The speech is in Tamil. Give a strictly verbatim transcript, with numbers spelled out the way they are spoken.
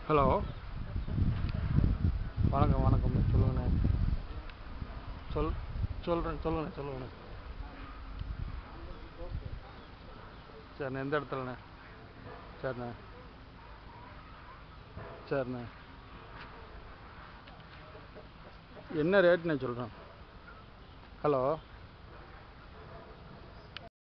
ஹலோ, வணக்கம் வணக்கம் சொல்லுங்கண்ணே. சொல் சொல்கிறேன் சொல்லுங்கண்ணே சொல்லுங்கண்ணே. சரிண்ணே, எந்த இடத்துலண்ணே? சரிண்ணே சரிண்ணே. என்ன ரேட்ண்ணே சொல்கிறேன்? ஹலோ.